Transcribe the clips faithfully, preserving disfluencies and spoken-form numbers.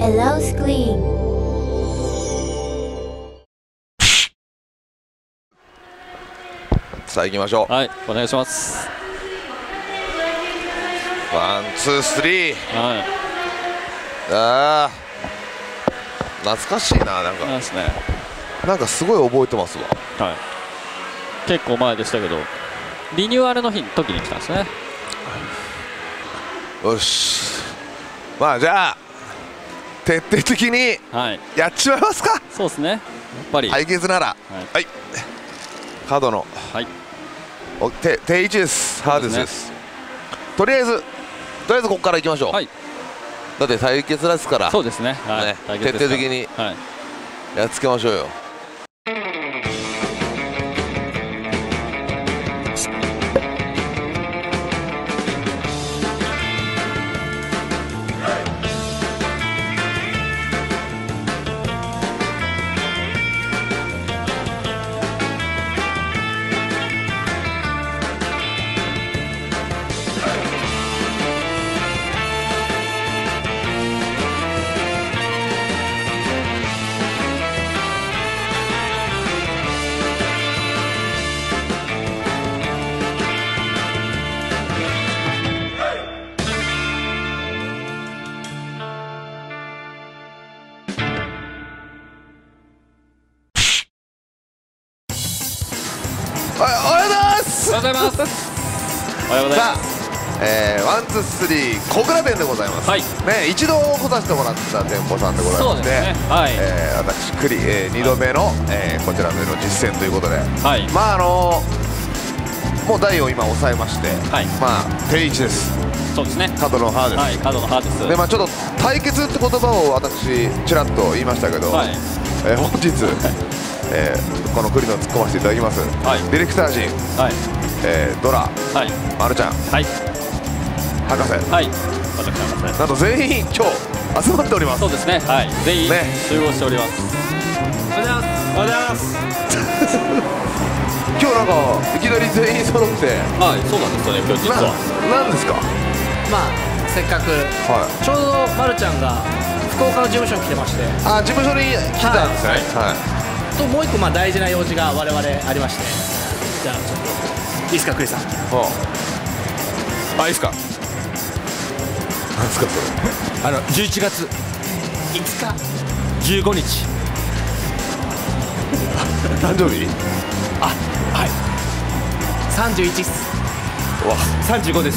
Hello Screen。 さあ行きましょう。 はい、お願いします。 ワンツースリー。 はい。 ああ懐かしいな。なんかそうですね。 なんかすごい覚えてますわ。 はい。結構前でしたけどリニューアルの日時に来たんですね。 よし、まあじゃあ徹底的にやっちまいますか。 はい、そうですね。やっぱり対決なら、はい、はい、カードの、はい、お手定位置です。ハーデスです。とりあえずとりあえずここからいきましょう。はい、だって対決ですから。そうですね。はい、ね、徹底的にやっつけましょうよ。おはようございます。 おはようございます。おはようございます。さあ、 えー、ワンツースリー小倉店でございます。はい。ね、一度来させてもらった店舗さんでございまして、ね、はい、えー、私栗、えー、にどめの、はい、えー、こちらでの実践ということで、はい、まああのー、もう台を今抑えまして、はい、まあ定位置です。 そうですね。 角の歯です。 はい、角の歯です。 で、まあちょっと対決って言葉を私ちらっと言いましたけど、はい、えー、本日。えー、この栗の突っ込ませていただきます、はい、ディレクター陣、はい、えー、ドラ、はい、まるちゃん、はい、博士、はい、私博士、なんと全員今日集まっております。 そうですね、はい、全員、ね、集合しております。 おはようございます。おはようございます。 今日なんかいきなり全員揃って、 はい、そうなんですよね。今日実はな、なんですか。 まあせっかく、はい、ちょうどまるちゃんが福岡の事務所に来てまして、 あ、事務所に来たんですね。はい、はい、 ともう一個まあ大事な用事が我々ありまして、じゃあちょっといいですか、クリさん。 ああ、いいですか。なんですかそれ。 あのじゅういちがついつかじゅうごにち誕生日。 あ、はい、さんじゅういちっす。 わ、 さんじゅうごです。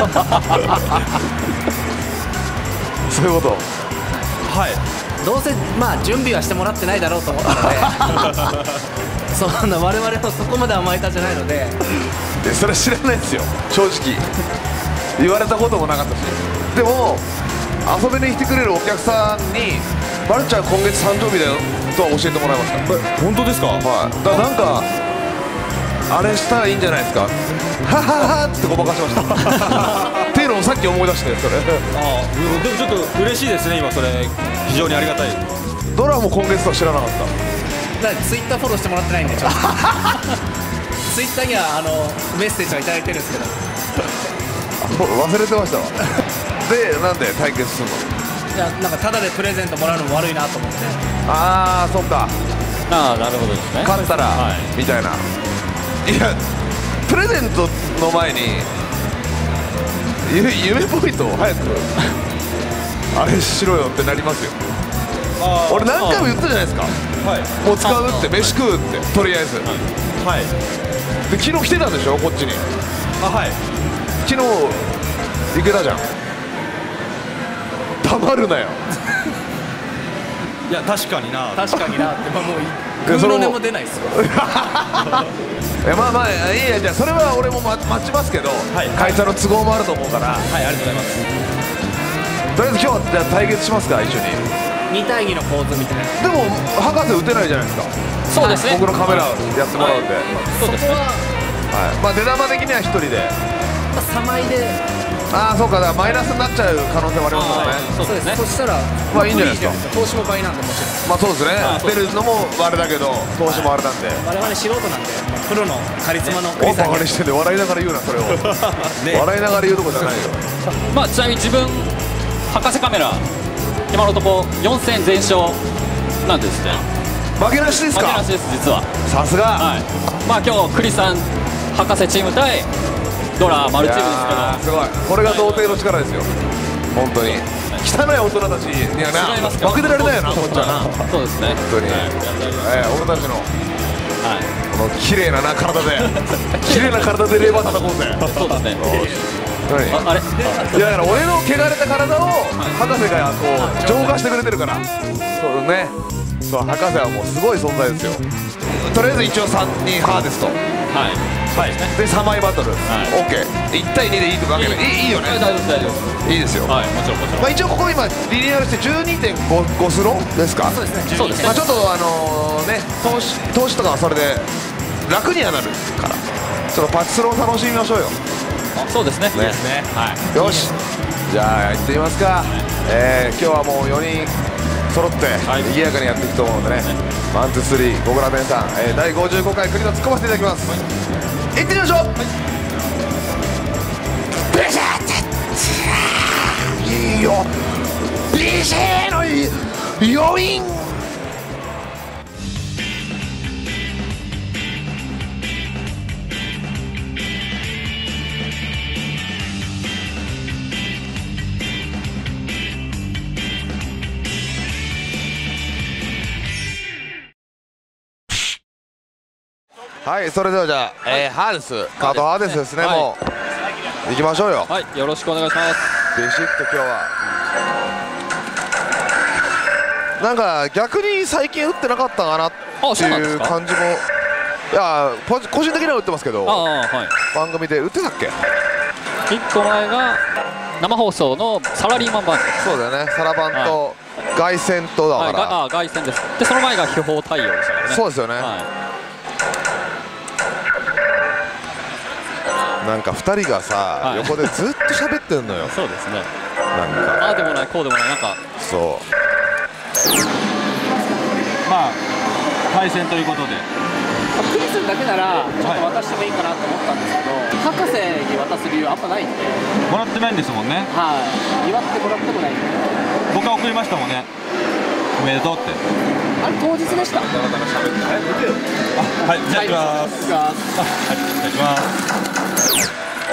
そういうこと。 はい、どうせまあ準備はしてもらってないだろうと思ったのでそんな我々もそこまで甘えたじゃないので。 いや、それは知らないですよ、正直。言われたこともなかったし。でも遊びに来てくれるお客さんに「まるちゃん今月誕生日だよ」とは教えてもらいました。 本当ですか。 はい、だからなんかあれしたらいいんじゃないですか。はははってごまかしましたっていうのをさっき思い出して、それ。 ああ、でもちょっと嬉しいですね、今それ非常にありがたい。 ドラも今月は知らなかった。 だからツイッターフォローしてもらってないんで、ちょっとツイッターにはあのメッセージをいただいてるんですけど忘れてましたわで、なんで対決するの。 いや、なんかタダでプレゼントもらうのも悪いなと思って。 ああ、そっか。 ああ、なるほどですね。 勝ったら、はい、みたいな。いや、プレゼントの前に夢ポイントを早くあれしろよってなりますよ。俺何回も言ったじゃないですか。はい、もう使うって、飯食うって、とりあえず。はい、で昨日来てたんでしょ、こっちに。 あ、はい、 昨日行けたじゃん。黙るなよいや、確かにな。 確かになって、まあもう空の根も出ないっすよいや、まあまあいいや、じゃあそれは俺も待ちますけど、はい、会社の都合もあると思うから。はい、 ありがとうございます。 とりあえず今日はじゃあ対決しますか、一緒に。 に対にの構図みたいな。 でも博士打てないじゃないですか。 そうですね、 僕のカメラやってもらうんで。 そうですね。はい、 まあ出玉的には一人で、 まあさまいで。 ああ、そうか、だからマイナスになっちゃう可能性もありますもんね。 そうですね。 そしたらまあいいんじゃないですか。 投資も倍なんで、もちろん。 まあそうですね、出るのもあれだけど投資もあれなんで、 我々素人なんで、プロのカリスマのおバカにしてんで、笑いながら言うな、それを笑いながら言うとこじゃないよ。 まあちなみに自分博士カメラ今のところよん戦全勝なんですね。 負けなしですか。 負けなしです実は。 さすが。 はい。まあ今日クリさん博士チーム対ドラマルチームですけど、 すごい。これが童貞の力ですよ。本当に。汚い大人たちにはな負けてられないよな、こっちはな。 そうですね。 本当に。ええ、俺たちのこの綺麗なな体で綺麗な体でレバー叩こうぜ。 そうですね。 何？あれ？いやだから俺の汚れた体を博士がこう浄化してくれてるから。そうね。そう博士はもうすごい存在ですよ。とりあえず一応さんにんハーデスト。はい。はい、でさんまいバトル、はい、オーケー、いち対にでいいとかけない、いいよね、 大丈夫大丈夫、 いいですよ、はい、もちろんもちろん、まあ一応ここ今リニューアルして じゅうにてんご スローですか、そうですね、そうですね、まあちょっとあのね投資投資とかはそれで楽にはなるからそのパチスロを楽しみましょうよ。 そうですね、いいですね、はい、よしじゃあ行ってみますか。えー、今日はもうよにん揃って賑やかにやっていくと思うのでね、ワンツースリー、小倉弁さん、えー、だいごじゅうごかい栗の突っ込ませていただきます。はい、行ってみましょう。はい、ビシッいいよ、ビシッの余韻。はい、それではじゃあ、はい、えー、ハーデス、カートハーデスですね、はい、もう行きましょうよ。 はい、よろしくお願いします。 ビシッと今日はなんか逆に最近打ってなかったかなっていう感じも、いや個人的には打ってますけど、あ、はい、番組で打ってたっけ。 いっこまえが生放送のサラリーマン版。 そうだよね、サラバンと凱旋とだから、 はい、あ、凱旋です。でその前が秘宝対応でしたからね。 そうですよね、はい、なんかふたりがさ、はい、横でずっと喋ってんのよ。 そうですね。 なんかああでもないこうでもない、なんかそう。 まあ対戦ということで。 クリスだけならちょっと渡してもいいかなと思ったんですけど、はい、博士に渡す理由あんまないんで。 もらってないんですもんね。 はい。祝ってもらってもないんで。 僕は送りましたもんね。おめでとうって。 あれ当日でした。だらだら喋って。 はい、じゃあ行きます。はい、じゃあ行きます。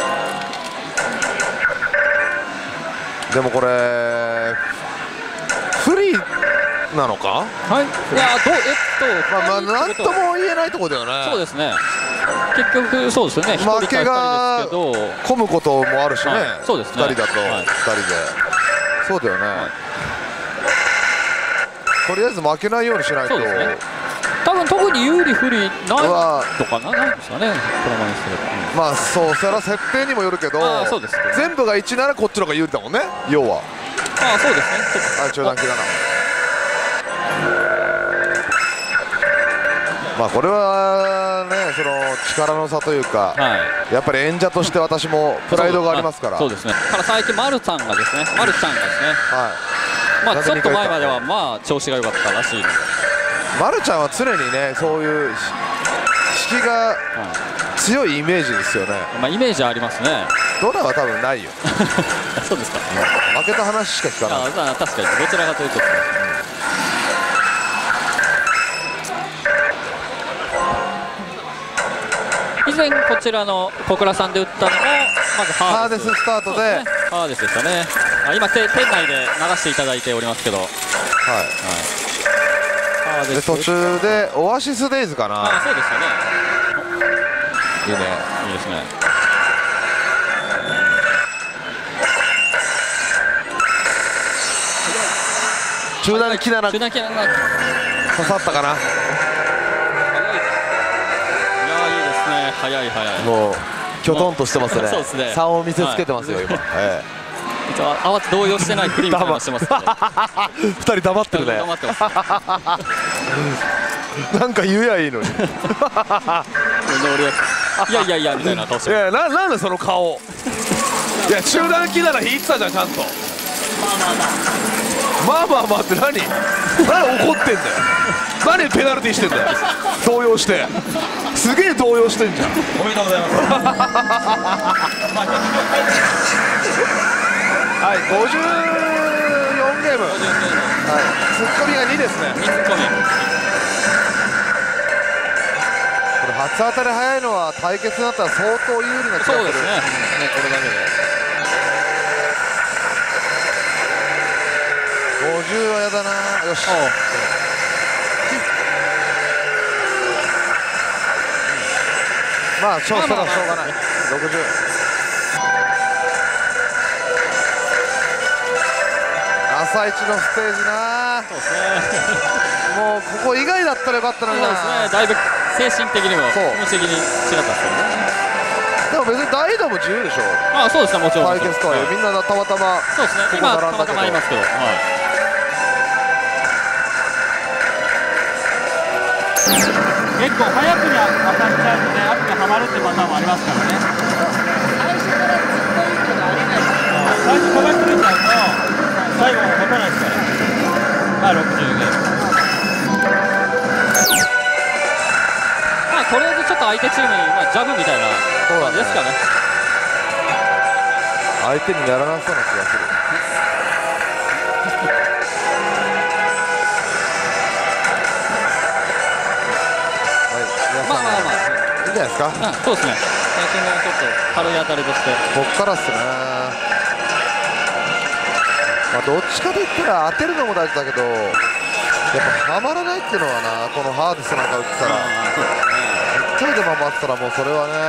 でもこれ不利なのか。 はい、いやどうえっとまあまあなんとも言えないところだよね。 そうですね、結局そうですよね、 負けが込むこともあるしね、 そうですね、 ふたりだとふたりで、そうだよね、とりあえず負けないようにしないと。 多分特に有利不利ないとかないんですかね、このままにすれば。まあそう、それは設定にもよるけど、全部がいちならこっちの方が有利だもんね、要は。 ああそうですね。 あ、中段切だな。まあこれはね、その力の差というか、はい、やっぱり演者として私もプライドがありますから。 そうですね。から最近丸さんがですね、丸ちゃんがですね、はい、まあちょっと前まではまあ調子が良かったらしいので、 丸ちゃんは常にね、そういう引きが強いイメージですよね。 まあイメージありますね。 ドラは多分ないよ。 そうですか。 負けた話しか聞かない。 あ、確かにどちらかというと。以前こちらの小倉さんで打ったのもまずハーデススタートで、 ハーデスでしたね。あ、今店内で流していただいておりますけど、はい、 はい、で途中でオアシスデイズかな。 あ、そうですよね。 いいね、 いいですね。 中段キナナ中段キナナ刺さったかな。 早い早い。 もうきょとんとしてますね。 そうですね。 差を見せつけてますよ、はい、今。ええ。慌て動揺してないフリーみたいなしてますけど。 二人黙ってるね。 黙ってます。 なんか言えやいいのに。 いやいやいやみたいな顔してる。 いや、な、なんでその顔。いや、中段切なら引いてたじゃん、ちゃんと。まあまあまあって何。何怒ってんだよ。何ペナルティーしてんだよ。動揺して。すげえ動揺してんじゃん。 おめでとうございます。 はい、ごじゅうよよんゲーム、はい、ツッコミがにですね。 にツッコミ。 これ初当たり早いのは対決になったら相当有利な気がする。 そうですね、ね、これだけでごじゅうはやだな。よし、まあしょうがない。ろくじゅう。朝一のステージな。 そうですね。 もうここ以外だったらよかったのにな。 そうですね。だいぶ精神的にも気持ち的に違ったですよね。 でも別に代打も自由でしょ。 ああ、そうですね、もちろん。 対決とはみんなたまたま。 そうですね。今たまたまいますけど。はい。 結構早くに当たっちゃうとね、後ではまるってパターンもありますからね。 最初からずっといいっていうのはありえないです。 最初飛ばしすぎちゃうと最後も持たないですから。まあろくじゅうゲーム。 まあとりあえずちょっと相手チームにまあジャブみたいな感じですかね。 相手にならなそうな気がする。 まあまあまあいいんじゃないですか。 そうですね。最近もちょっと軽い当たりとして。 こっからっすね。まあどっちかといったら当てるのも大事だけど、やっぱはまらないっていうのはな、このハーデスなんか打ってたら、いっかいでも回ってたらもうそれはね、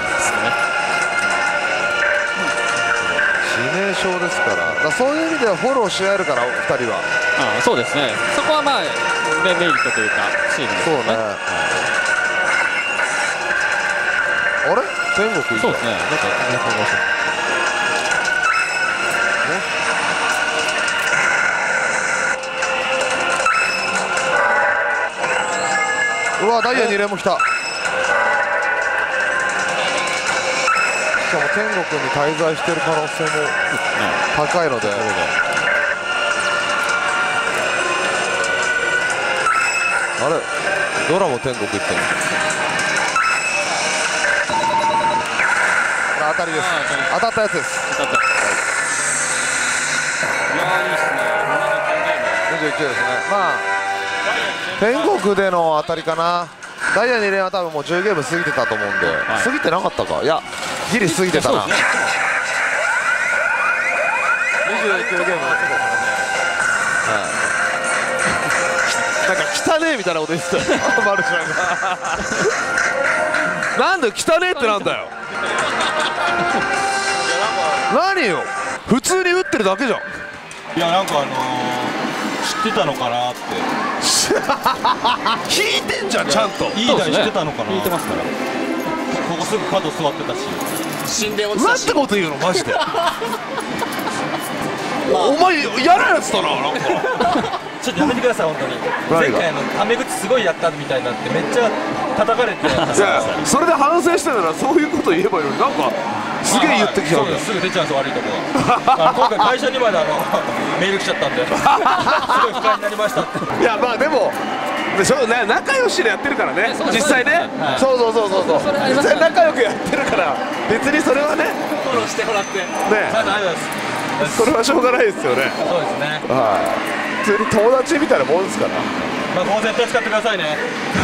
致命傷ですから。だからそういう意味ではフォローし合えるからふたりは。 ああ、そうですね。そこはまあメリットというかチームですね。 そうね。あれ天国いいか。 そうですね。なんかね、考えましょう。 うわ、ダイヤに連も来た。しかも天国に滞在している可能性も高いので、あれドラも天国行ってる。当たりです。当たったやつです。 当たった。いやー、いいですね。 にじゅういちですね。まあ天国での当たりかな。ダイヤに連は多分もうじゅうゲーム過ぎてたと思うんで、はい、過ぎてなかったか。いやギリ過ぎてたな。にじゅうきゅうゲーム、はい、なんか汚ねえみたいなこと言ってたよマルちゃんがなんで汚ねえってなんだよ何よ、普通に打ってるだけじゃん。 いや、なんかあのー、知ってたのかなって引いてんじゃん、ちゃんと。 いい台してたのかな。 引いてますから。 ここすぐ角座ってたし、 死んで落ちたし。 なんてこと言うのマジでお前嫌なやつだな。なんかちょっとやめてください本当に。前回のタメ口すごいやったみたいになってめっちゃ叩かれて。いやそれで反省してたらそういうこと言えばいいのに、なんかすげえ言ってきちゃうんだよ。 すぐ出ちゃうんです、悪いとこは。今回会社にまであのメール来ちゃったんですごい不快になりましたって。 いやまあでもでしょ、ね、仲良しでやってるからね、実際ね。そうそうそうそうそう、実際仲良くやってるから別にそれはね、 フォローしてもらってね。 ありがとうございます。 それはしょうがないですよね。 そうですね。 はい、普通に友達みたいなもんですから。 まあここ絶対使ってくださいね。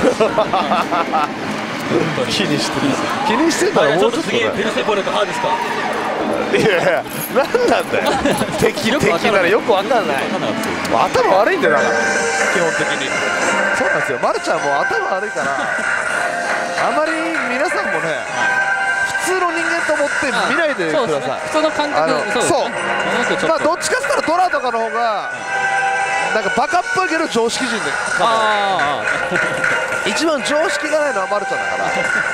気にしてる気にしてたらもうちょっとね。 次ペルセポレとハーですか。 いやいや、何なんだよ敵敵ならよくわかんない。頭悪いんだよだから基本的に。そうなんですよ、まるちゃんも頭悪いからあまり皆さんもね普通の人間と思って見ないでください。 普通の感覚。 そう、まあどっちかって言ったらドラとかの方がなんかバカっぽいけど常識人で、一番常識がないのはまるちゃんだから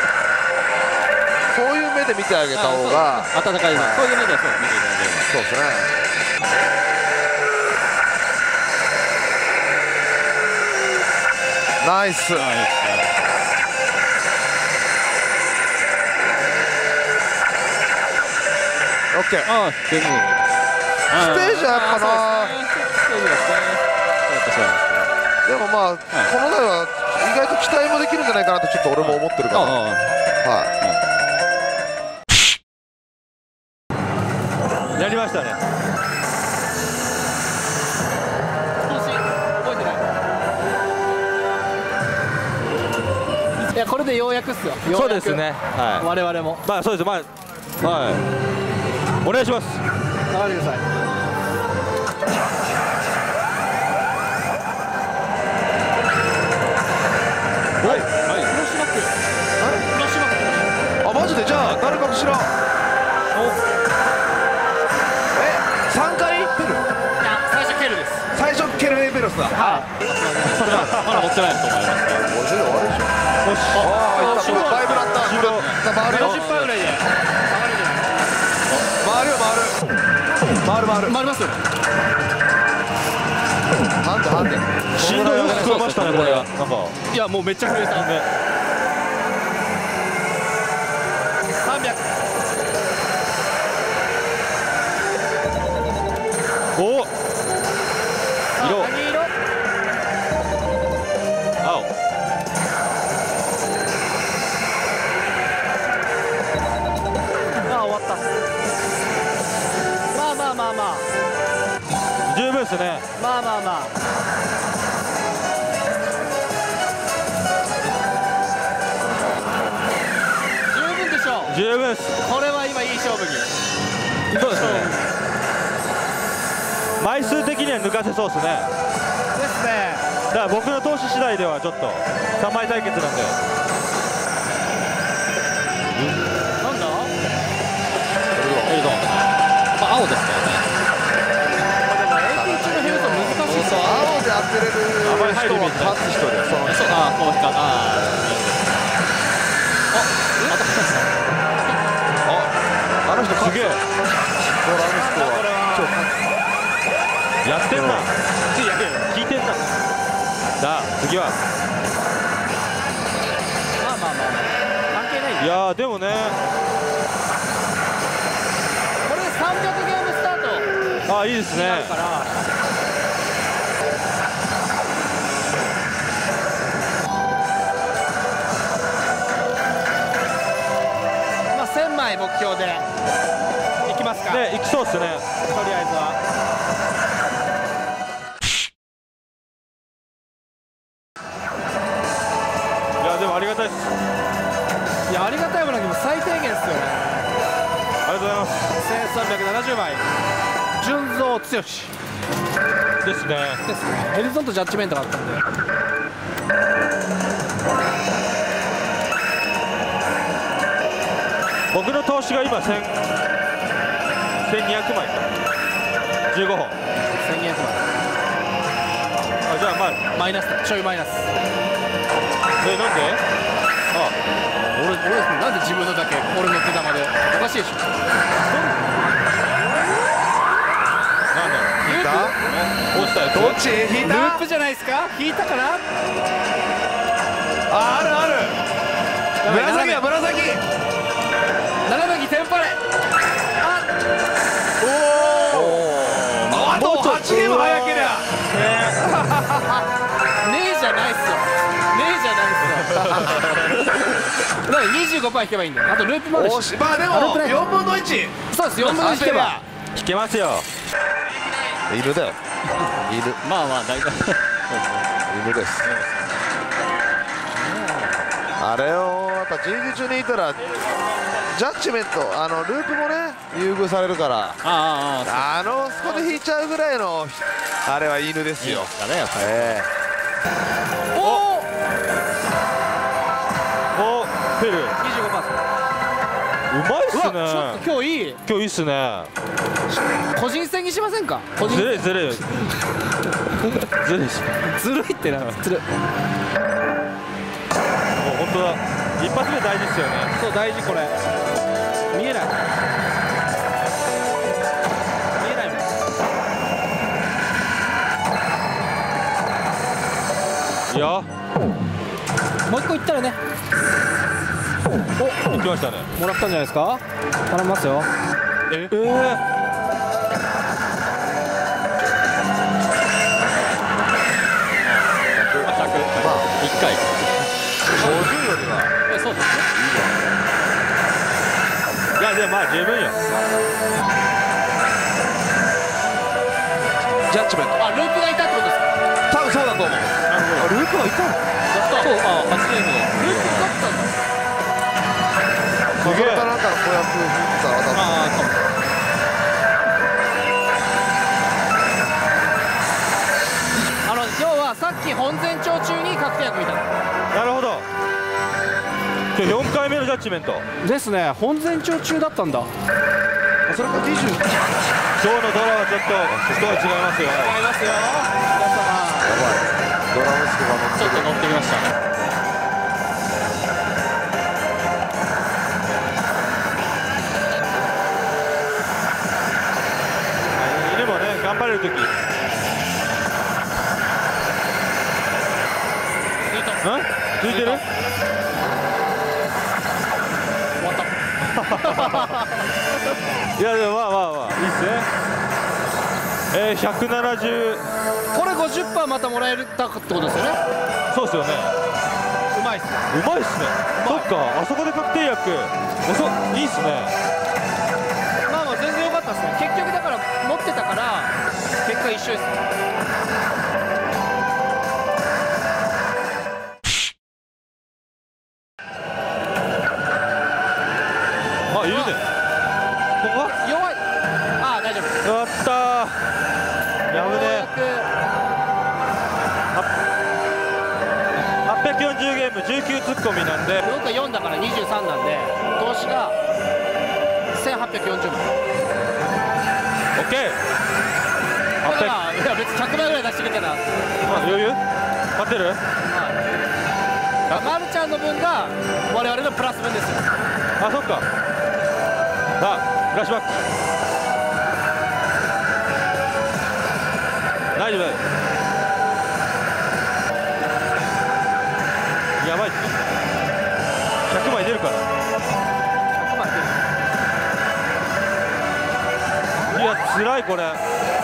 そういう目で見てあげた方が温かい。そういう目でそう見ていただければ。 そうですね。ナイス。オッケー。 ああ、全部。 ステージはやっぱな。でもまあ、この台は意外と期待もできるんじゃないかなってちょっと俺も思ってるから。はい。 やりましたね。 これでようやくっすよ。 そうですね、はい、 我々もまあそうです、まあはいお願いします。 頑張ってください。 はい、 はい、フラッシュバック。フラッシュバック。 あ、マジで。じゃあ誰か知らん。え、さんかいペル。 いや、最初ケルです。 最初ケルエベロスだ。 はい。まだ持ってないと思いますね。 ごじゅう終わるでしょ。 よし、 ああ、いった。だいぶなった。 終了。 回るよ。 ごじゅっパーセントぐらいで。 回るよ、回る。回る回る。 回りますよ。 ハンデハンデ。 振動よく聞こえましたね、これ。なんか。 いや、もうめっちゃ震えた。さんびゃく。 おお。色。 何色？ 青。 あ、終わった。まあまあまあまあ。 十分ですね。 まあまあまあ。十分でしょう。 十分です。 これは今いい勝負に。 そうですね。枚数的には抜かせそうですね。 ですね。 だから僕の投資次第ではちょっとさんまい対決なんで。 なんだ？ エルドン。まあ青ですからね。 エーピー 中のヘルト難しい。 そう、青で当てれる人は勝つ人で。そのそう、あ、こうか、ああの人すげえ。 ドラムスコア。 やってんな。聞いてんな。さあ次は。 まあまあまあまあ。関係ない。 いやーでもね。 これでさんびゃくゲームスタート。 あ、いいですね。 だからまあせんまい目標でいきますか。 ね、いきそうっすね。 とりあえずは。 いやでもありがたいです。 いや、ありがたいものにも最低限ですよね。 ありがとうございます。 せんさんびゃくななじゅうまい。純蔵剛ですですね。 ね。ヘリゾンとジャッジメントがあったんで。 僕の投資が今千千二百枚か。十五本。 せんえんとか。 あ、じゃあまあマイナスちょいマイナス。 え、なんで？あ、 俺俺なんで自分のだけ俺の手玉でおかしいでしょ。 なんだ。 引いた？ 落ちたやつ。 どっち引いルた？ ープじゃないですか。引いたかな。 あ、あるある。紫や紫。 斜めにテンパレ。あおお。あとはちゲーム早けりゃ。 ねえじゃないっすよ。ねえじゃないっすよ。だから にじゅうごパーセント 引けばいいんだよ。あとループもあるし。 まあでもよんぶんのいち。 そうです。よんぶんのいち引けば。 引けますよ。 犬だよ。犬。 まあまあ大体犬です。あれをやっぱ人事中にいたらジャッジメント、あのループもね優遇されるから、 あああのそこで引いちゃうぐらいのあれは犬ですよ。 だね、やっぱり。 えおお。 お、ペル。 にじゅうごパーセント。 うまいっすうわ、ちょっね。 と今日いい。 今日いいっすね。 個人戦にしませんか。個人ずるいずるい。ずるいし。 ずるいってな。ずるい。 もう本当だ。一発目大事ですよね。 そう、大事これ。見えない。見えないもん。 いや。 もう一個いったらね。 お、行きましたね。 もらったんじゃないですか。頼みますよ。 ええー。 いっかい。 ごじゅうよりはえ、そうですね。 いやでもまあ十分よ。 ジャッジメント。 あ、ループがいたってことですか。 多分そうだと思う。ルークはいたの？ そう、あ、はちゲームでルーク勝ったんだ。 すげえ。なんか子役振ったら当たった。 ああ、かも。 あの要はさっき本前兆中に確定役見たの。 なるほど。今日よんかいめのジャッジメントですね。本前兆中だったんだ。 それかにじゅう。 今日のドラはちょっとすごい違いますよ。 違いますよ。皆様。 やばい。ドラムスクが乗ってる。 ちょっと乗ってきましたね。 犬もね、頑張れるとき。うん？ついてる？いやでもまあまあまあいいっすね。えー、ひゃくななじゅう。 これ ごじゅっパーセント またもらえたってことですよね。 そうっすよね。 うまいっすね。 うまいっすね。そっか、あそこで確定薬おそいいっすね。 まあまあ全然良かったっすね。結局だから持ってたから結果一緒ですね。 あ、いるね。ここ弱い。ああ大丈夫。 やったー。やぶね。はっぴゃくよんじゅうゲームじゅうきゅうツッコミなんで、 僕がよんだからにじゅうさんなんで投資がせんはっぴゃくよんじゅうまい。 オッケー。 だからいや別にひゃくまいぐらい出してるから。 あ、余裕？勝てる？ はい。まるちゃんの分が我々のプラス分ですよ。 あ、そっか。さあ、フラッシュバック。大丈夫。やばいっすね。ひゃくまい出るから。 ひゃくまい出る。 いや、辛いこれ。あ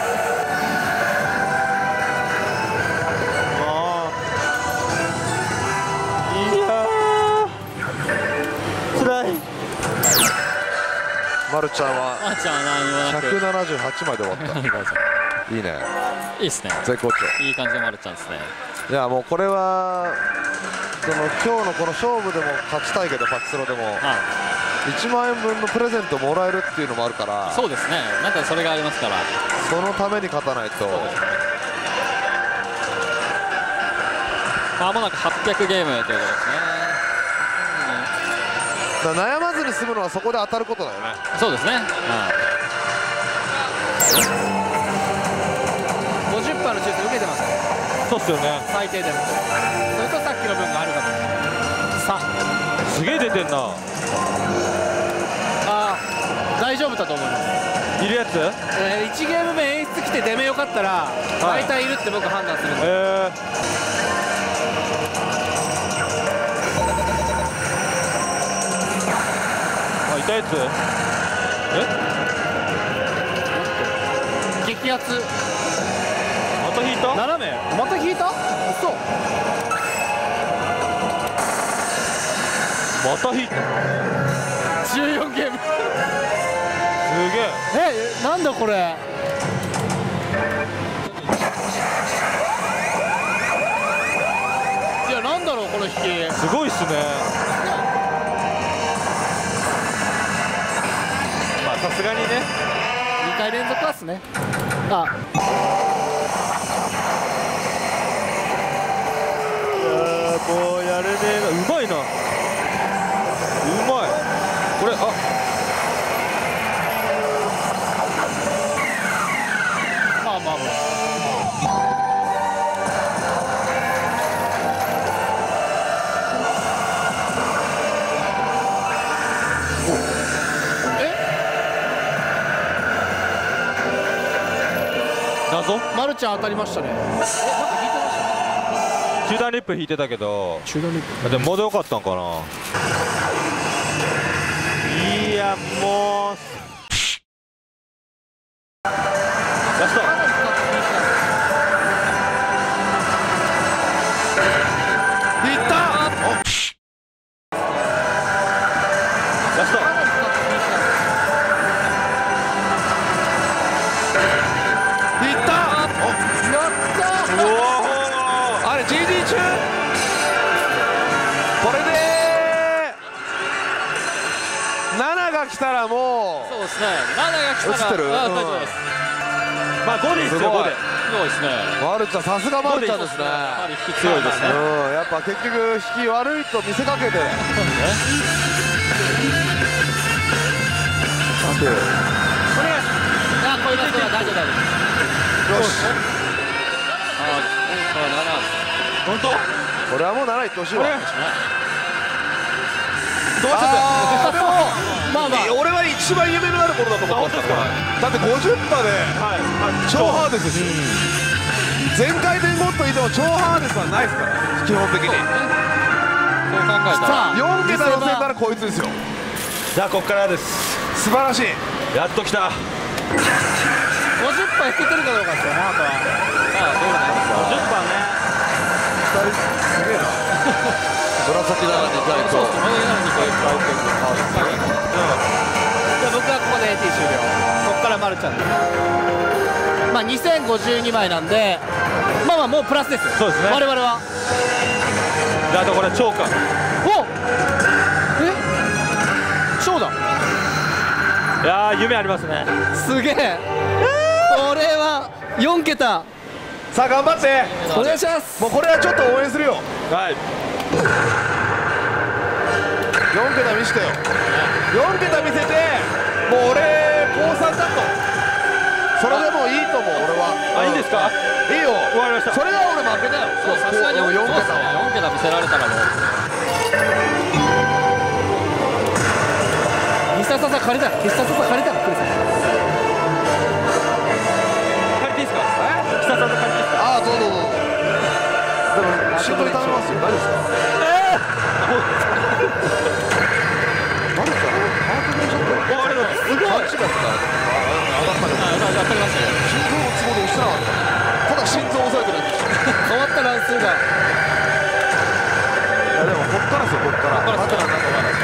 あ。いやー。辛い。 まるちゃんはまるちゃんは何もなくひゃくななじゅうはちまいで終わったいいね。 いいっすね。 絶好調。 いい感じのまるちゃんですね。 いやもうこれはその今日のこの勝負でも勝ちたいけどパチスロでも、はい、いちまんえんぶんのプレゼントもらえるっていうのもあるから。 そうですね。なんかそれがありますから、 そのために勝たないと。 まもなくはっぴゃくゲームということですね。 だ悩まずに済むのはそこで当たることだよね。 そうですね。 ごじゅっパーセント の抽選受けてますね。 そうっすよね。 最低でも。それとさっきの分があるかも。さすげえ出てんな。 ああ大丈夫だと思います。 いるやつ？ えー、いちゲーム目演出来て出目よかったら、はい、大体いるって僕判断するんで。 えー、あ、いたやつ？え？ 激アツ。 また引いた？ ななめいまた引いた？嘘。 また引いた。 じゅうよんゲーム。 すげえ。 え、なんだこれ。いや、なんだろうこの引き。 すごいっすね。まあさすがにね。 にかい連続はっすね。あ。 もうやれねえな。うまいな。うまい。これ、あ。 まあまあまあ。え？ 謎？ まるちゃん当たりましたね。え、なんか引いてました。 中段リップ引いてたけど。 中段リップ。 でもモード良かったんかな。いやもう。ラスト。 いった。 ラスト。 いった。 やったー。 うおー。 中。これでななが来たらもうそうですね。ななが来たら映ってる。 あ、大丈夫です。 まあごでいいですよ。ごで。 そうですね。 マルちゃん、さすがマルちゃんですね。 やはり引き強いですね。 うん、やっぱ結局引き悪いと見せかけて。さて、 あ、こういうことは大丈夫だ。 よし。 本当？ これはもうなないってほしいわ。 どうしちゃった。でもまあまあ、 俺は一番夢のあるものだと思ってますから。だって ごじゅっパーセント で超ハードですし、全回転ゴッドいても超ハードですはないですから、基本的に。 そう考えたらよんけたの線ならこいつですよ。 じゃあここからです。 素晴らしい。 やっと来た。 ごじゅっパーセント引けてるかどうかですよね、あとは。 さあどうなりますか。 ごじゅっパーセントね。 ふたりすげえな。紫ならにかいと。 そうですね。にかいかいじゃあ僕はここで エーティー 終了。ここからマルちゃんで。まあにせんごじゅうにまいなんで、まあまあもうプラスですよ。 そうですね。 我々は。 じゃあこれは超か。 お。え？超だ。 いやー夢ありますね。 すげえ。これはよんけた。 さあ頑張って。 お願いします。 もうこれはちょっと応援するよ。 はい。 よんけた見せてよ。よんけた見せて、もう俺高さんだと。それでもいいと思う俺は。 あ、いいんですか。 いいよ。 わかりました。 それが俺負けだよ。 そうさすがによんけたはよんけた見せられたらもう必殺技借りたら、必殺技借りたら、クリさん。 借りていいですか。必殺技借りていいですか。 ああ、どうぞどうぞ。でもしんどい頼みますよ。大丈夫ですか。 えマルちゃんハートでしょ。 お、ありがとうございます。すごい。 勘違いした。あ、当たったね。 当たりましたよ。 心臓のツボで押してなかった。ただ心臓を押さえてるだけ。 変わった乱数が。 いやでもこっからですよ、こっから。 こっからですよ。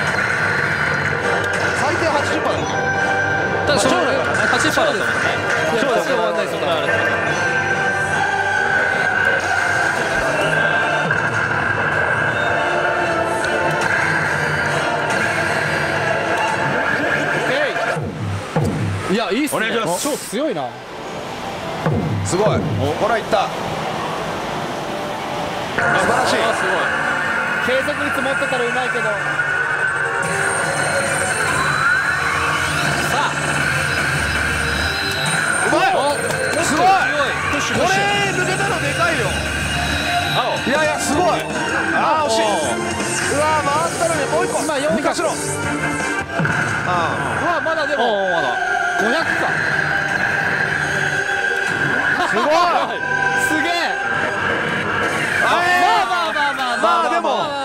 最低はちじゅっパーセントだよ。 ただ将来ははちじゅっパーセントだと思うんですね。 そうです。終わんないですよ。いや、いいっすね。 お願いします。 超強いな。 すごい。ほらいった。素晴らしい。 あ、すごい。 継続率持ってたらうまいけど。さあ、 うまい。 お、 すごい。 プッシュプッシュ。 これ抜けたのでかいよ。いやいやすごい。ああ惜しい。うわ回ったのにもう一個。 今よんか。 にかしろ。あうわ、まだでもおお、まだごひゃくか。 すごい。 すげえ。 あまあまあまあまあまあでも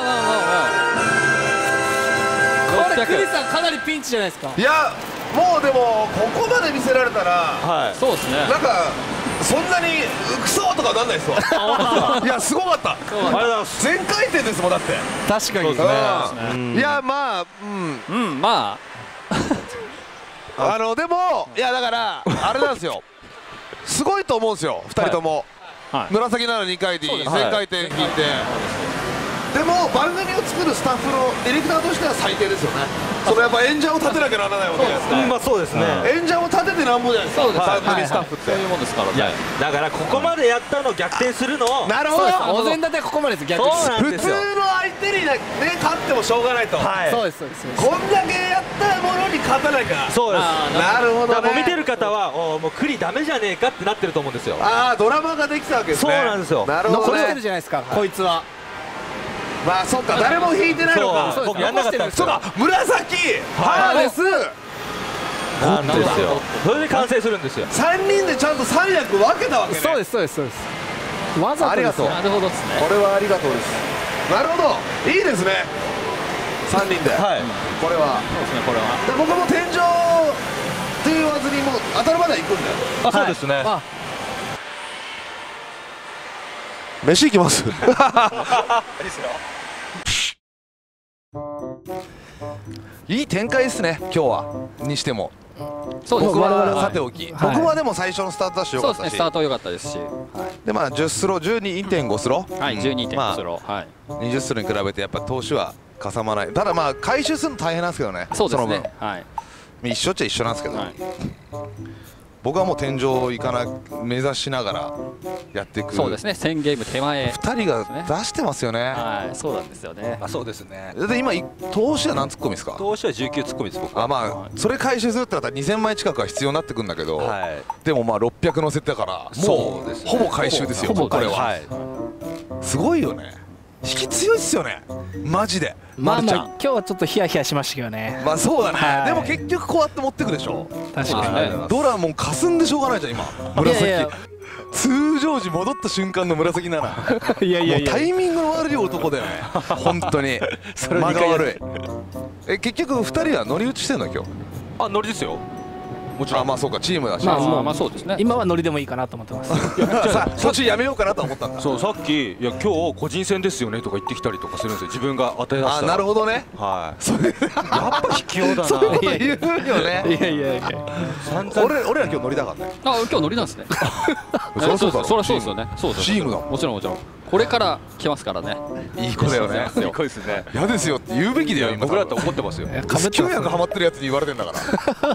これクリスさんかなりピンチじゃないですか。 いやもうでもここまで見せられたらはい。 そうですね。 なんかそんなにクソとかなんないですわ。いやすごかった。 ありがとうございます。 全回転ですもんだって。 確かに。 うんいやまあうんうん、まあのでもいやだからあれなんですよ。すごいと思うんですよふたりとも。 はい。 紫ならにかいでそうです全回転引いて。でも番組を作るスタッフのディレクターとしては最低ですよね。それやっぱ演者を立てなきゃならないわけじゃないですか。 うん、まあそうですね。 演者を立ててなんぼじゃないですか。 そうです番組スタッフって。 そういうもんですからいやね。 だからここまでやったのを逆転するのを。 なるほど。 お膳立てはここまでです。逆に。 そうなん普通ですよ。 の相手にね勝ってもしょうがないと。 はい。 そうですそうです。 こんだけやったものに勝たなきゃ。 そうです。 あーなるほどね。 だからもう見てる方はおもうクリダメじゃねえかってなってると思うんですよ。 ああドラマができたわけですね。 そうなんですよなるほど残してるね。 じゃないですか、こいつは。 まあそっか誰も引いてないのか。 そう僕やんなかったんですよ。 そうか紫ハーレスなんですよ。それで完成するんですよ。 さんにんでちゃんとさん役分けたわけね。 そうですそうですそうです。わざとですよ。 ありがとう。 なるほどですね。 これはありがとうです。なるほどいいですね。さんにんではい。 これは。 そうですね、これは。 で僕も天井って言わずにもう当たるまで行くんだよ。 あ、そうですね。 あ、 飯行きます。いい展開ですね今日はにしても。 そうです。 僕はさておき、僕はでも最初のスタートダッシュ良かったし、 そうですね、スタート良かったですし、 でまあじゅうスロー、じゅうにてんごスロ、 はい、じゅうにてんごスロー、はい、 にじゅうスローに比べてやっぱ投手はかさまない。ただまあ回収するの大変なんですけどね。 そうですね。はい。 一緒っちゃ一緒なんですけど、僕はもう天井行かな目指しながらやっていく。 そうですね。せんゲーム手前。 ふたりが出してますよね。 はい、そうなんですよね。 あ、そうですね。 で今投手は何ツッコミですか？ 投手はじゅうきゅうツッコミです僕。 あ、まあそれ回収するってなったらにせんまい近くは必要になってくるんだけど、 はい、 でもまあろっぴゃく乗せてからもうほぼ回収ですよ。これはすごいよね。引き強いっすよね、マジで。 まあまあ今日はちょっとヒヤヒヤしましたけどね。 まあそうだね、はい、でも結局こうやって持ってくでしょ。 確かに、 ね、ドラもう霞んでしょうがないじゃん今。紫いやいや通常時戻った瞬間の紫ならいやいやいやタイミングの悪い男だよね本当に間が悪い。え結局ふたりは乗り打ちしてんの今日？ あ、乗りですよもちろん。 あ、まあそうか、チームだし、 まあまあまあそうですね。 今はノリでもいいかなと思ってます。 さそっちやめようかなと思ったんだ。 そう、さっきいや今日個人戦ですよねとか言ってきたりとかするんですよ、自分が与え出したら。 あ、なるほどね。 はい。それやっぱ卑怯だな。 そういうこと言うよね。 いやいやいや。 俺俺ら今日乗りたかったね。 あ、今日乗りなんですね。 そりゃそうだろ。 そりゃそうですよね。そうです。 チームだ。 もちろんもちろん。これから来ますからね。 いい子だよね。 いい子ですね。 嫌ですよって言うべきだよ。今僕らって怒ってますよ。 きゅうやくハマってるやつに言われてんだから。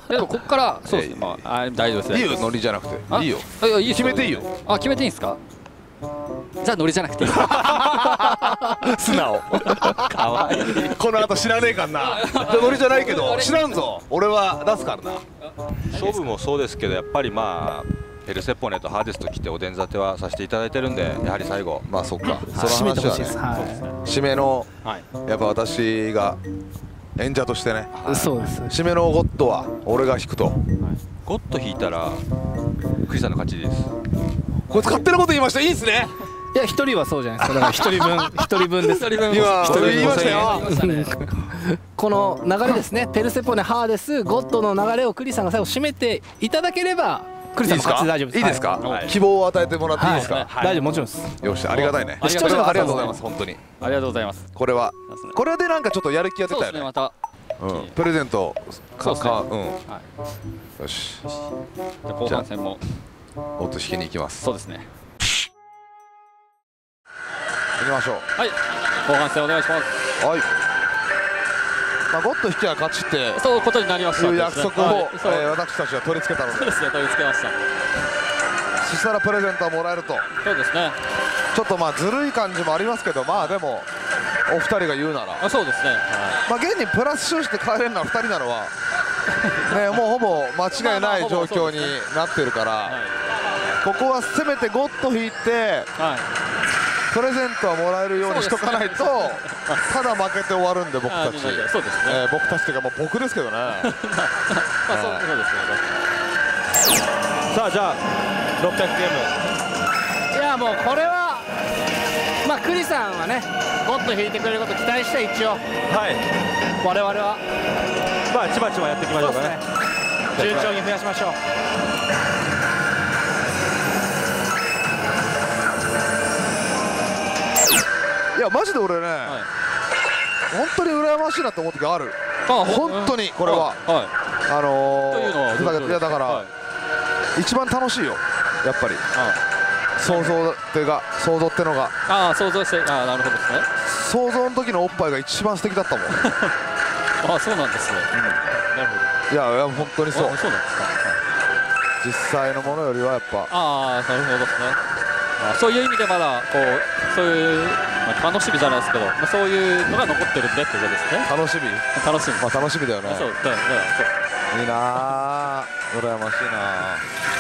でもここからそうですね。まあ大丈夫ですね。 いいよ、ノリじゃなくていいよ。決めていいよ。 あ、決めていいんですか？じゃあノリじゃなくていい。 素直。かわいい。この後知らねえかんな。ノリじゃないけど知らんぞ。俺は出すからな。 勝負もそうですけど、やっぱりまあペルセポネとハーデスと来ておでん立てはさせていただいてるんで、やはり最後、 まあそっか、 締めてほしいです。 締めのやっぱ私が演者としてね、 そうです。 締めのゴッドは俺が引くと。 ゴッド引いたらクリさんの勝ちです。 こいつ勝手なこと言いました。いいですね。 いや、一人はそうじゃないですか。だから一人分一人分です。 今一人言いましたよ。 この流れですね。ペルセポネ、ハーデス、ゴッドの流れをクリさんが最後締めていただければ、クリさんの勝ちで大丈夫です。 いいですか？希望を与えてもらっていいですか？ 大丈夫、もちろんです。 よし、ありがたいね。 視聴者の方ありがとうございます。本当にありがとうございます。 これはこれでなんかちょっとやる気が出たよね。 またプレゼントかか、うん。よし。 後半戦もおっと引きに行きます。 そうですね。 行きましょう。 はい。後半戦お願いします。 はい。まあゴッド引きは勝ちってそういうことになりました。 いう約束を私たちは取り付けたので。 そうですね、取り付けました。 そしたらプレゼントはもらえると。 そうですね。ちょっとまあずるい感じもありますけど、まあでもお二人が言うなら。 あ、そうですね。 まあ現にプラス収支で帰れるのはふたりなのはね、もうほぼ間違いない状況になってるから、ここはせめてゴッド引いてプレゼントはもらえるようにしとかないと、ただ負けて終わるんで僕たち。 そうですね。 僕たちというかもう僕ですけどね。 まあそうですね。 さあじゃあろっぴゃくゲーム。いやもうこれはまあクリさんはねゴッド引いてくれること期待して一応。はい。我々はまあちまちまやっていきましょうかね。 順調に増やしましょう。 いやマジで俺ね、はい、本当に羨ましいなと思う時ある。あ本当にこれは、はい、あのー、いやだから、はい、一番楽しいよやっぱり、はい、想像ってが想像ってのがああ想像して、ああなるほどですね。 想像の時のおっぱいが一番素敵だったもん。 ああそうなんですね、うん、なるほど。 いやいや本当にそう。 そうなんですか、はい、 実際のものよりはやっぱああなるほどですね。あそういう意味でまだこうそういう、まあ、楽しみじゃないですけど、まあ、そういうのが残ってるんでってことですね。 楽しみ楽しみ、 まあ、楽しみだよね。 そうだよね。 いいなー羨ましいな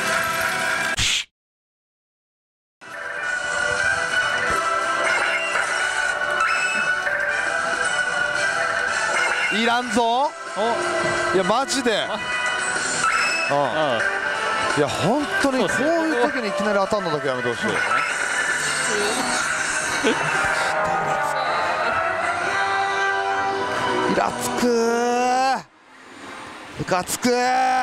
ー。いらんぞ。いやマジで。ああいや本当にこういう時にいきなり当たるのだけやめてほしい。イラつくームカつくー。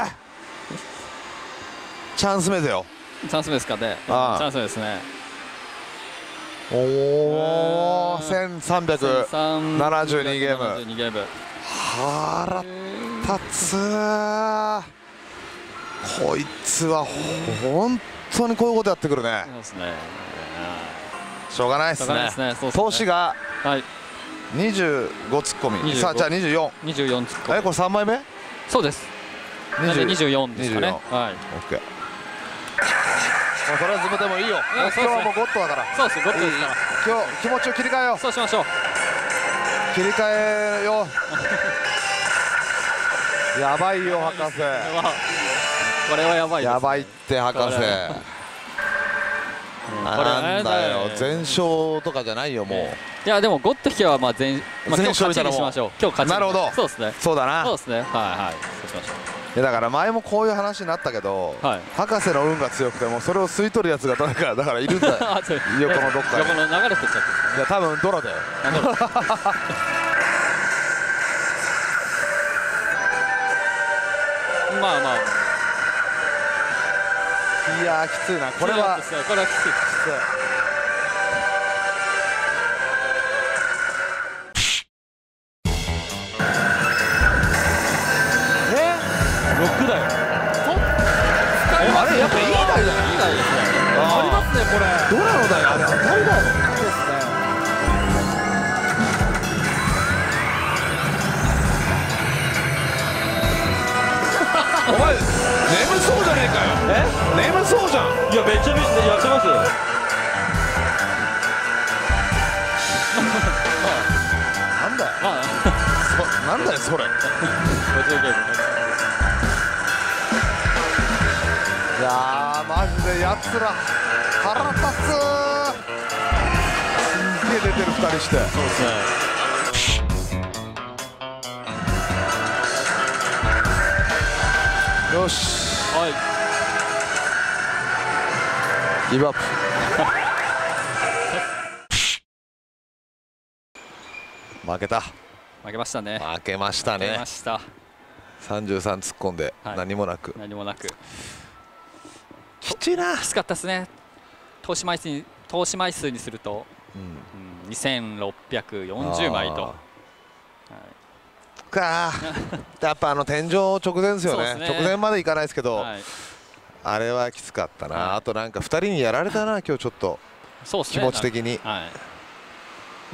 チャンス目だよ。 チャンス目ですかね。チャンス目ですね。 おおせんさんびゃくななじゅうにゲーム。腹立つー。 こいつは本当にこういうことやってくるね。 そうですね。 しょうがないですね。投資がにじゅうごツッコミ。さあじゃあにじゅうよん。 にじゅうよんツッコミ。 えこれさんまいめ？ そうです。にじゅうよんですかね。はい。オッケー。 とりあえず自分でもいいよ。今日はもうゴッドだから。 そうですゴッドですから。 今日気持ちを切り替えよう。 そうしましょう。 切り替えよう。やばいよ博士。 これはやばいですね。 やばいって博士。なんだよ全勝とかじゃないよもう。 いやでもゴッド引きはまあ全全勝みたいなもん。今日勝ちにしましょう。今日勝ち。 なるほど。 そうですね。 そうだな。 そうですね。はいはい。そうしましょう。 いやだから前もこういう話になったけど、はい、博士の運が強くてもそれを吸い取るやつが誰かだからいるんだよ横のどっかに。 横の流れてっちゃってる。 いや多分ドラだよ。 まあまあいやーきついなこれは。 これはきつい。 ろくだよ。 あれやっぱいい台だよ。いい台ですね。 ありますねこれ。 ドラの台あれ当たりだよ。そうですね。お前眠そうじゃねえかよ。え？眠そうじゃん。 いやめっちゃめちゃやってますよ。 なんだよ。なんだよそれ。いやーマジでやつら腹立つ。すんげえ出てるふたりして。そうですね。よし。 はい。 ギブアップ。負けた。 負けましたね。 負けましたね。 負けました。 さんじゅうさん突っ込んで何もなく。 何もなく。 きちいな。 きつかったですね。投資枚数に投資枚数にすると、うんうん、にせんろっぴゃくよんじゅうまいと。はい、 かやっぱあの天井直前ですよね。ね直前までいかないですけど、はい、あれはきつかったな。はい、あとなんかふたりにやられたな今日ちょっと。そうですね。気持ち的に。はい、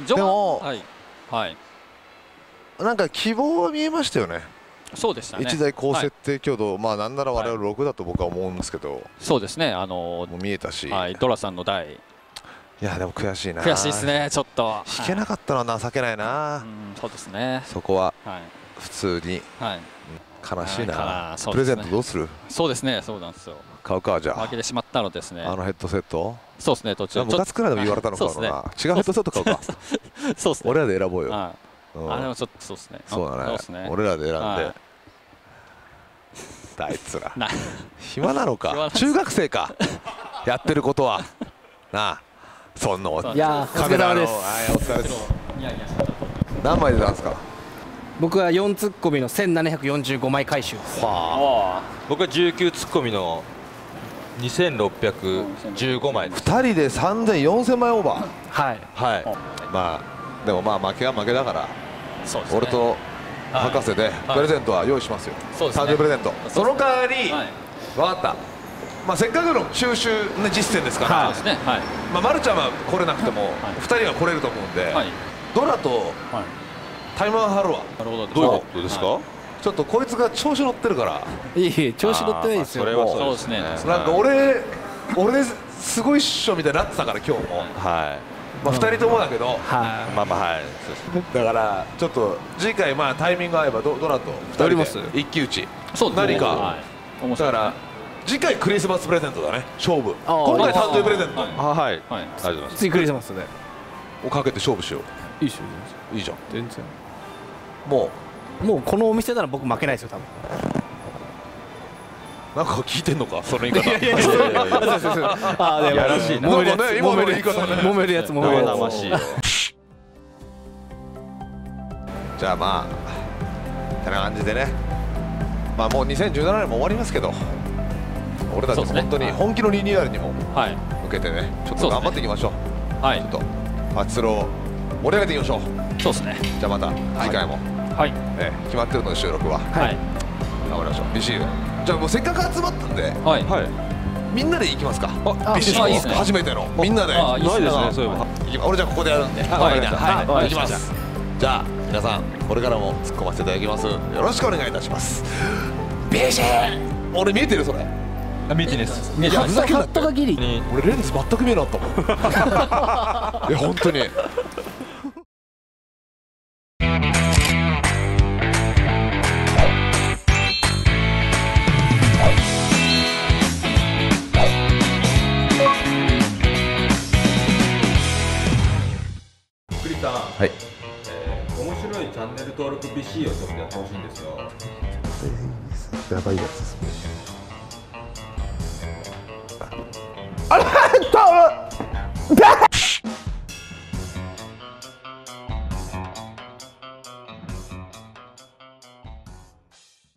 でも、はいはい、なんか希望は見えましたよね。 そうでしたね。 一台高設定強度、はい、まあなんなら我々ろくだと僕は思うんですけど、 そうですね。あのー、 もう見えたし、 はい、ドラさんの台。 いやでも悔しいな。 悔しいですね。ちょっと引けなかったのは情けないな。 はい、うん、そうですね。 そこは普通に、はい、悲しいな。はい、プレゼントどうする？そうですね。そうなんですよ。買うかじゃあ。負けてしまったのですね。あのヘッドセット？そうですね。途中。ムカつくらいでも言われたのかな。違うヘッドセット買うか。そうですね。俺らで選ぼうよ。あれもちょっとそうですね。そうだね。俺らで選んで。あいつら暇なのか。中学生かやってることはなあ。そんなおいやカメラのお疲れです。何枚出たんですか。 僕はよんツッコミのせんななひゃくよんじゅうごまい回収です。 僕はじゅうきゅうツッコミのにせんろっぴゃくじゅうごまい。 ふたりでさんぜんよんせんまいオーバー。 はいはいまあでもまあ負けは負けだから俺と博士でプレゼントは用意しますよ。誕生日プレゼント。その代わり分かった。まあせっかくの収集実践ですから、まあまるちゃんは来れなくてもふたりは来れると思うんで、ドラとタイマー張るわ。 どういうことですか。 ちょっとこいつが調子乗ってるから。 いい調子乗ってないですよ。 それはそうですね。 なんか俺俺すごいっしょみたいになってたから今日も。はい。まあふたりともだけど、まあまあはい。だからちょっと次回まあタイミング合えばドラとふたりで一騎打ち。何かだから次回クリスマスプレゼントだね。勝負。今回誕生日プレゼント。はい。ありがとうございます。 次クリスマスで。 をかけて勝負しよう。いいっしょ。いいじゃん。全然。もうもうこのお店なら僕負けないですよ多分。 なんか聞いてんのかその言い方。いやいやいや。ああでもやらしいな。揉めるやつ今の言い方ね。揉めるやつ揉めるやつ。 じゃあまあこんな感じでね。まあもうにせんじゅうななねんも終わりますけど、俺たち本当に本気のリニューアルにも向けてねちょっと頑張っていきましょう。はい。ちょっとパチスロを盛り上げていきましょう。そうですね。じゃあまた次回もはい決まってるので収録は。はい。頑張りましょう。ビシール。 じゃあもうせっかく集まったんで、 はい、 みんなで行きますか。 あ、 ビシッと初めてのみんなで。 ないですね、そういえば。 俺じゃあここでやるんで。はい、行きます。じゃあ皆さんこれからも突っ込ませていただきます。よろしくお願いいたします。ビシッ。俺見えてるそれ。 見えてです。 いや、ふざけんなって。 ハットがギリ。 俺レンズ全く見えなかったもん。いや本当に。はい、 えー、面白いチャンネル登録 ビーシー をちょっとやってほしいんですよ。 やばいやつですね。あれっと